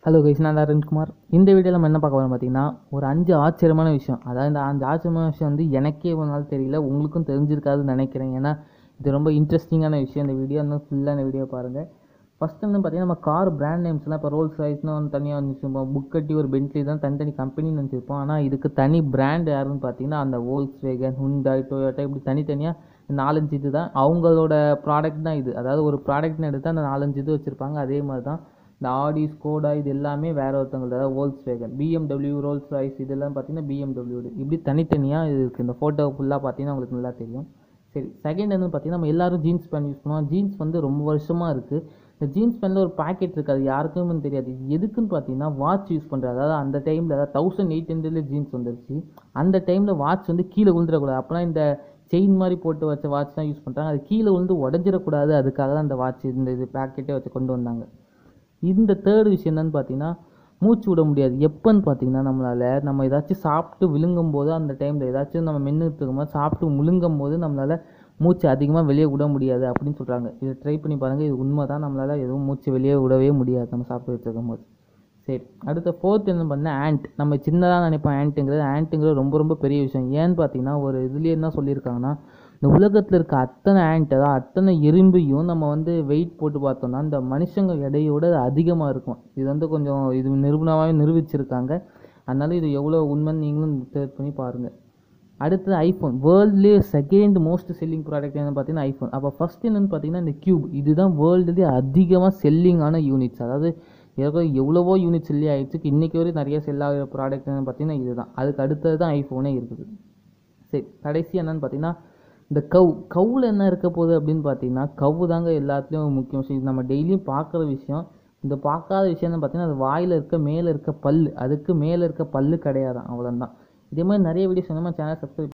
Hello guys, நான் தான் அருண்குமார். இந்த வீடியோவில் நம்ம என்ன பார்க்க போகிறோம் பார்த்தீங்கன்னா, ஒரு 5 ஆச்சரியமான விஷயம். அதாவது இந்த 5 ஆச்சரியமான விஷயம் வந்து எனக்கே ஒரு நாள் தெரியல, உங்களுக்கும் தெரிஞ்சிருக்காதுன்னு நினைக்கிறேன். ஏன்னா இது ரொம்ப இன்ட்ரெஸ்டிங்கான விஷயம். இந்த வீடியோ இன்னும் ஃபுல்லாக இந்த வீடியோ பாருங்கள். ஃபஸ்ட்டு வந்து பார்த்தீங்கன்னா, நம்ம கார் பிராண்ட் நேம்ஸ்லாம் இப்போ ரோல்ஸ் ராய்ஸ்னு ஒன்று தனியாக வந்துச்சுப்போம், புக்கட்டி, ஒரு பென்ட்லி தான் தனித்தனி கம்பெனின்னு நினச்சிருப்போம். ஆனால் இதுக்கு தனி பிராண்ட் யாருன்னு பார்த்தீங்கன்னா, அந்த வோல்க்ஸ்வேகன், ஹுண்டாய், டொயோட்டா இப்படி தனித்தனியாக 4-5 இது தான் அவங்களோட ப்ராடக்ட் தான் இது. அதாவது ஒரு ப்ராடக்ட்னு எடுத்தால் அந்த 4-5 இது வச்சுருப்பாங்க. அதே மாதிரி தான் இந்த ஆடி, ஸ்கோடா இது எல்லாமே வேறு ஒருத்தவங்க, அதாவது வோல்க்ஸ்வேகன், பிஎம்டபிள்யூ, ரோல்ஸ் ராய்ஸ் இதெல்லாம் பார்த்தீங்கன்னா பிஎம்டபிள்யூ இப்படி தனித்தனியாக இது இருக்குது. இந்த ஃபோட்டோ ஃபுல்லாக பார்த்தீங்கன்னா உங்களுக்கு நல்லா தெரியும். சரி, செகண்ட் வந்து பார்த்தீங்கன்னா, நம்ம எல்லோரும் ஜீன்ஸ் பேண்ட் யூஸ் பண்ணுவோம். ஜீன்ஸ் வந்து ரொம்ப வருஷமாக இருக்குது. இந்த ஜீன்ஸ் பேண்ட்டில் ஒரு பாக்கெட் இருக்குது, அது யாருக்குமே தெரியாது. இது எதுக்குன்னு பார்த்தீங்கன்னா, வாட்ச் யூஸ் பண்ணுறது. அதாவது அந்த டைமில், அதாவது 1800 ஜீன்ஸ் வந்துருச்சு. அந்த டைமில் வாட்ச் வந்து கீழே விழுந்துடக்கூடாது. அப்போலாம் இந்த செயின் மாதிரி போட்டு வச்ச வாட்ச் தான் யூஸ் பண்ணுறாங்க. அது கீழே விழுந்து உடஞ்சிடக்கூடாது, அதுக்காக தான் அந்த வாட்ச் இந்த இது பேக்கெட்டே வச்சு கொண்டு வந்தாங்க. இந்த தேர்டு விஷயம் என்னன்னு பார்த்தீங்கன்னா, மூச்சு விட முடியாது. எப்போன்னு பார்த்தீங்கன்னா, நம்ம ஏதாச்சும் சாப்பிட்டு விழுங்கும் போது, அந்த டைமில் ஏதாச்சும் நம்ம மென்னுட்டு இருக்கும்போது, சாப்பிட்டு முழுங்கும் போது நம்மளால் மூச்சு அதிகமாக வெளியே விட முடியாது அப்படின்னு சொல்கிறாங்க. இதை ட்ரை பண்ணி பாருங்கள், இது உண்மை தான். நம்மளால் எதுவும் மூச்சு வெளியே விடவே முடியாது நம்ம சாப்பிட்டு வச்சுருக்கும் போது. சரி, அடுத்த ஃபோர்த் என்ன பண்ணால் ஆண்ட். நம்ம சின்னதாக நினைப்போம் ஆண்ட்டுங்கிறது ரொம்ப ரொம்ப பெரிய விஷயம். ஏன்னு பார்த்தீங்கன்னா, ஒரு இதுலேயே என்ன சொல்லியிருக்காங்கன்னா, இந்த உலகத்தில் இருக்க அத்தனை ஆண்ட், அதாவது அத்தனை எறும்பையும் நம்ம வந்து வெயிட் போட்டு பார்த்தோம்னா இந்த மனுஷங்க எடையோடு அதிகமாக இருக்கும். இது வந்து கொஞ்சம் இது நிரூபணமாகவே நிரூபிச்சிருக்காங்க. அதனால் இது எவ்வளோ உண்மைன்னு நீங்களும் சர்ச் பண்ணி பாருங்கள். அடுத்தது ஐஃபோன். வேர்ல்ட்லேயே செகண்ட் மோஸ்ட் செல்லிங் ப்ராடக்ட் என்னென்னு பார்த்தீங்கன்னா ஐஃபோன். அப்போ ஃபஸ்ட் என்னென்னு பார்த்தீங்கன்னா இந்த கியூப். இதுதான் வேர்ல்டுலேயே அதிகமாக செல்லிங்கான யூனிட்ஸ். அதாவது எவ்வளவோ யூனிட் செல்லி ஆகிடுச்சு. இன்றைக்கி வரையும் நிறைய செல் ஆகிற ப்ராடக்ட் என்னென்னு பார்த்தீங்கன்னா இதுதான். அதுக்கு அடுத்தது தான் ஐஃபோனே இருக்குது. சரி, கடைசி என்னென்னு பார்த்தீங்கன்னா இந்த கவ்வில் என்ன இருக்க போகுது அப்படின்னு பார்த்தீங்கன்னா, கவ்வு தாங்க எல்லாத்துலேயும் முக்கிய விஷயம். இது நம்ம டெய்லியும் பார்க்குற விஷயம். இந்த பார்க்காத விஷயம்னு பார்த்தீங்கன்னா, அது வாயில் இருக்க மேலே இருக்க பல். அதுக்கு மேலே இருக்க பல்லு கிடையாதான், அவ்வளோதான். இதே மாதிரி நிறைய வீடியோஸ் நம்ம சேனல் சப்ஸ்கிரைப்